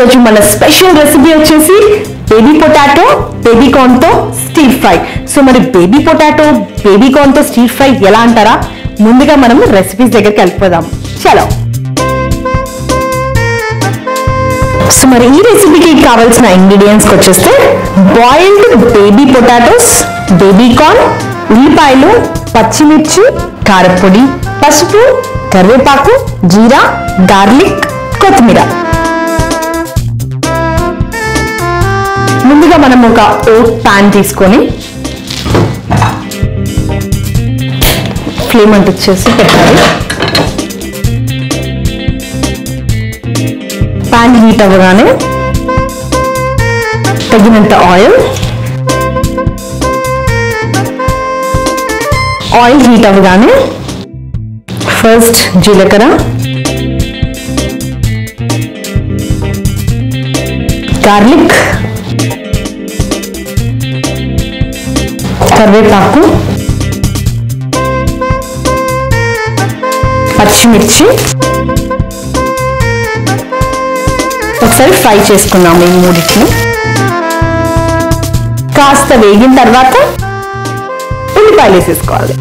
ఈరోజు మన special recipe వచ్చేసి బేబీ పొటాటో బేబీ కార్న్ తో స్టీర్ ఫ్రై. సో మరి బేబీ పొటాటో బేబీ కార్న్ తో స్టీర్ ఫ్రై ఎలా అంటారా? ముందుగా మనం రెసిపీస్ దగ్గరికి వెళ్ళిపోదాం. చలో. సో మరి ఈ రెసిపీకి కావాల్సిన ఇంగ్రీడియంట్స్ వచ్చేస్తే boiled baby potatoes, baby corn, ఉల్లిపాయలు, పచ్చిమిర్చి, కారపొడి, పసుపు, కరివేపాకు, జీరా, గార్లిక్, కొత్తిమీర. ముందుగా మనం ఒక ఓట్ ప్యాన్ తీసుకొని ఫ్లేమ్ అంటించేసి పెట్టాలి. ప్యాన్ హీట్ అవ్వగానే తగినంత ఆయిల్ హీట్ అవ్వగానే ఫస్ట్ జీలకర్ర, గార్లిక్, కరివేపాకు, పచ్చిమిర్చి ఒకసారి ఫ్రై చేసుకున్నాము. ఈ మూడింటిని కాస్త వేగిన తర్వాత ఉల్లిపాయలు వేసేసుకోవాలి.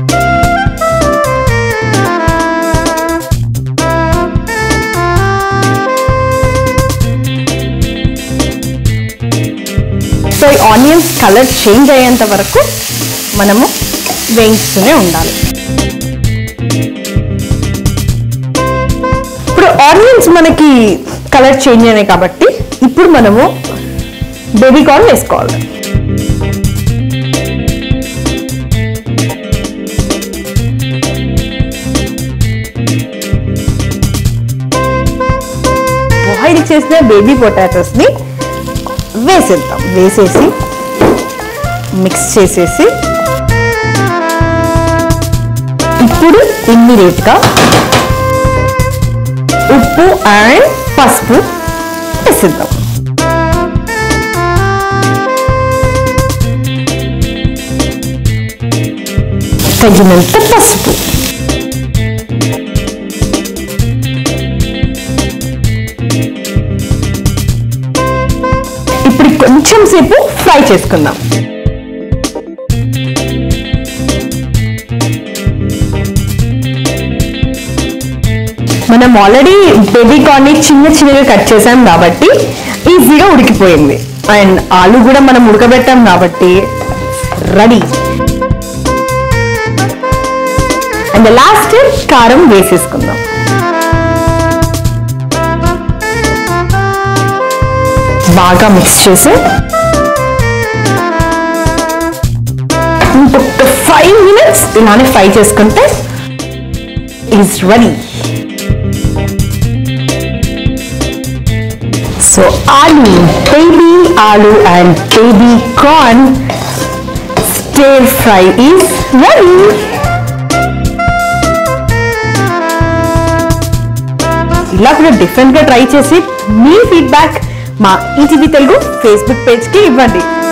సో ఈ ఆనియన్స్ కలర్ చేంజ్ అయ్యేంత వరకు మనము వేయిస్తూనే ఉండాలి. ఇప్పుడు ఆనియన్స్ మనకి కలర్ చేంజ్ అయినాయి కాబట్టి ఇప్పుడు మనము బేబీ కార్న్ వేసుకోవాలి. బాయిల్ చేసిన బేబీ పొటాటోస్ ని వేసేద్దాం. వేసేసి మిక్స్ చేసేసి ఇప్పుడు ఇమ్మీడియట్ గా ఉప్పు అండ్ పసుపు వేసేద్దాం. తగినంత పసుపు, ఇప్పుడు కొంచెం సేపు ఫ్రై చేసుకుందాం. మనం ఆల్రెడీ బేబీ కార్న్ ని చిన్న చిన్నగా కట్ చేసాం కాబట్టి ఈజీగా ఉడికిపోయింది. అండ్ ఆలు కూడా మనం ఉడకబెట్టాం కాబట్టి రెడీ. అండ్ లాస్ట్ కారం వేసేసుకుందాం. బాగా మిక్స్ చేసి ఇంకొక 5 minutes ఇలానే ఫ్రై చేసుకుంటే ఈజ్ రెడీ. సో ఆలు and baby corn stir fry is ready. ఇలా కూడా డిఫరెంట్ గా ట్రై చేసి మీ ఫీడ్బ్యాక్ మా ఈటీవీ తెలుగు ఫేస్బుక్ పేజ్ కి ఇవ్వండి.